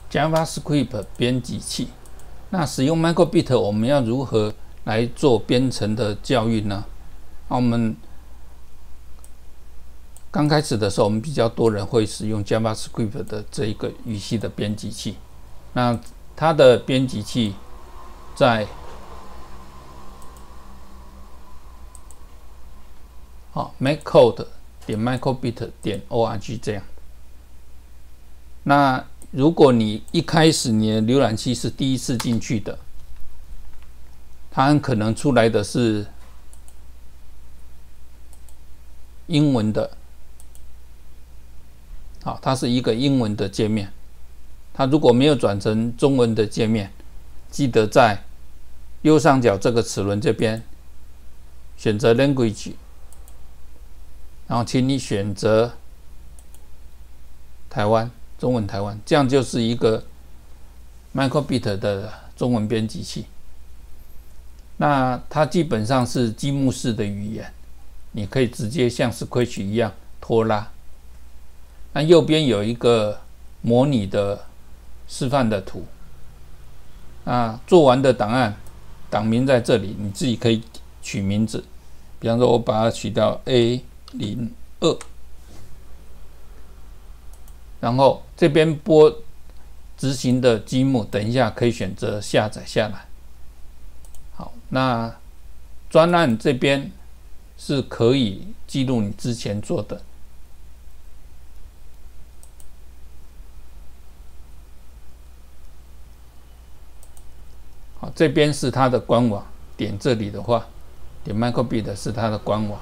JavaScript 编辑器。那使用 Microbit 我们要如何来做编程的教育呢？那我们刚开始的时候，我们比较多人会使用 JavaScript 的这一个语系的编辑器。那它的编辑器在maccode.microbit.org 这样。那如果你一开始你的浏览器是第一次进去的，它很可能出来的是英文的，它是一个英文的界面。它如果没有转成中文的界面，记得在右上角这个齿轮这边选择 Language， 然后请你选择台湾。中文台湾，这样就是一个 Microbit 的中文编辑器。那它基本上是积木式的语言，你可以直接像 Scratch 一样拖拉。那右边有一个模拟的示范的图。那做完的档案档名在这里，你自己可以取名字。比方说，我把它取掉 A02。然后这边播执行的积木，等一下可以选择下载下来。好，那专案这边是可以记录你之前做的。好，这边是它的官网，点这里的话，点 Microbit 是它的官网。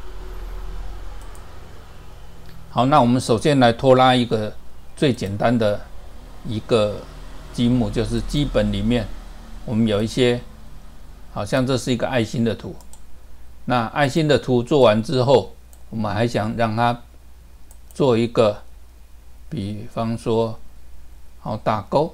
好，那我们首先来拖拉一个最简单的一个积木，就是基本里面我们有一些，好像这是一个爱心的图。那爱心的图做完之后，我们还想让它做一个，比方说，好打勾。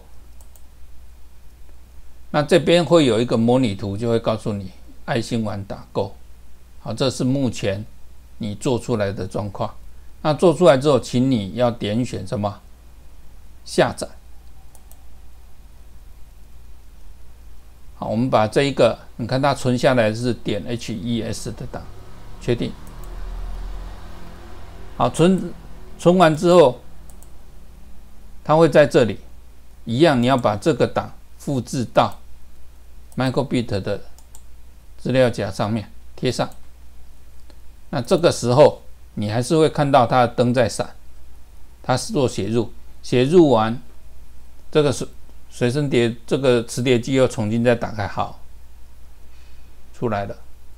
那这边会有一个模拟图，就会告诉你爱心完打勾。好，这是目前你做出来的状况。那做出来之后，请你要点选什么？下载。好，我们把这一个，你看它存下来是点 .hes 的档，确定。好，存完之后，它会在这里一样，你要把这个档复制到 Microbit 的资料夹上面贴上。那这个时候，你还是会看到它的灯在闪，它是做写入，写入完，这个随身碟这个磁碟机又重新再打开，好，出来了，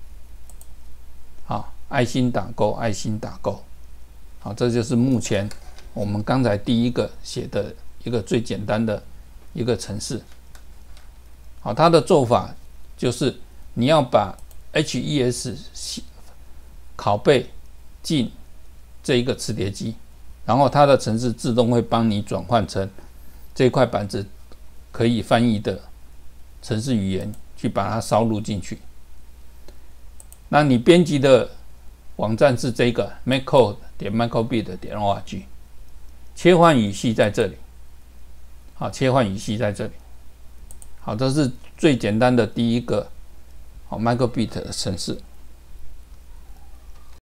好，爱心打勾，爱心打勾，好，这就是目前我们刚才第一个写的一个最简单的一个程式。好，它的做法就是你要把 HES 拷贝进这一个磁碟机，然后它的程式自动会帮你转换成这块板子可以翻译的程式语言，去把它烧录进去。那你编辑的网站是这个 maccode.microbit.org， 切换语系在这里。好，切换语系在这里。好，这是最简单的第一个Microbit 的程式。